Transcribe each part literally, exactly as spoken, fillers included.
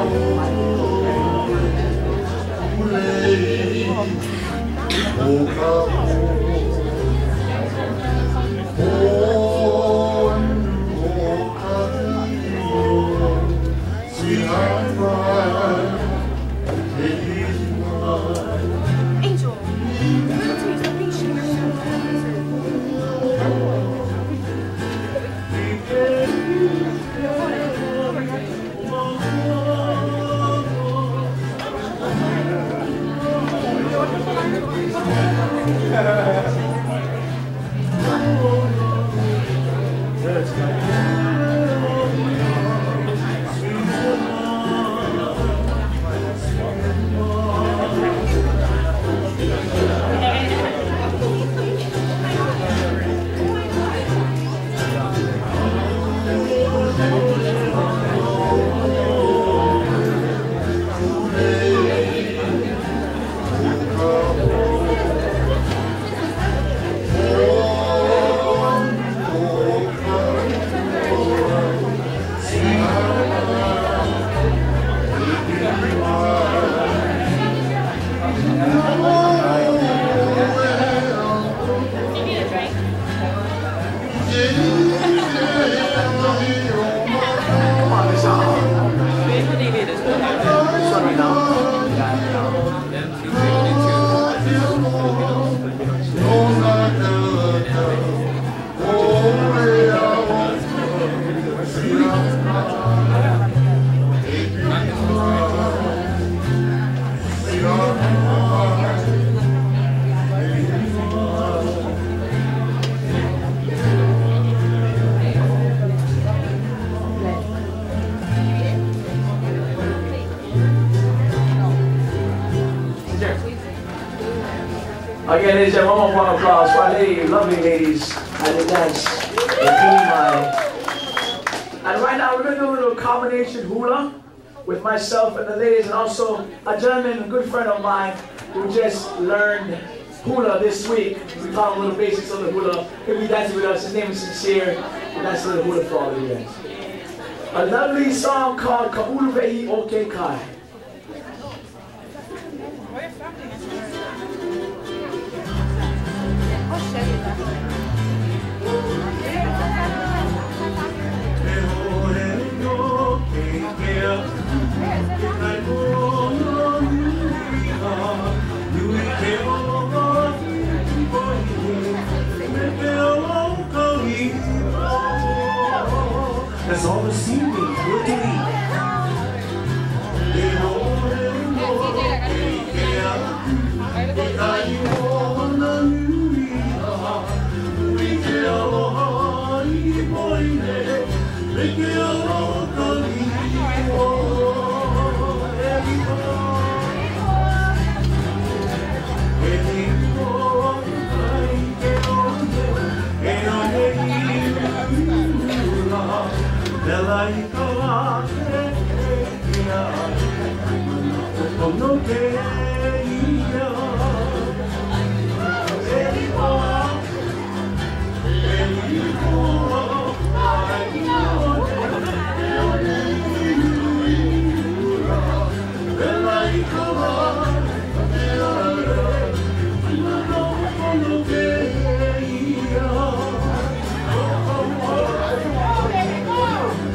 Again, ladies and gentlemen, one more round of applause for our lady, lovely ladies at the dance. And right now we're going to do a little combination hula with myself and the ladies, and also a gentleman, a good friend of mine, who just learned hula this week. We taught him a little basics of the hula. He'll be dancing with us. His name is Sincere. And that's a little hula for all of you guys. A lovely song called Kauluve'i o Ke Kai. That's all the singing we're doing.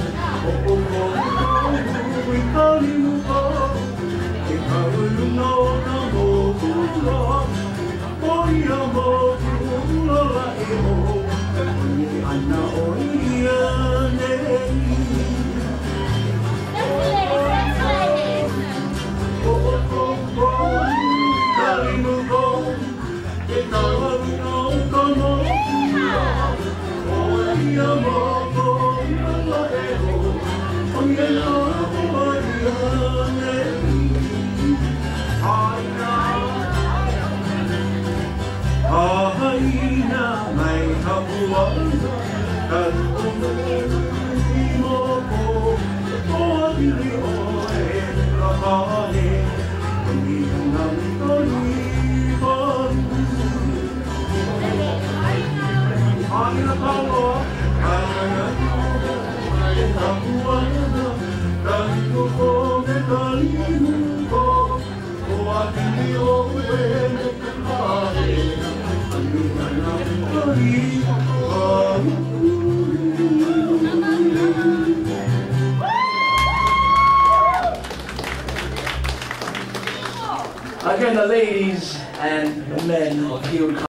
No again the ladies and the men of Healed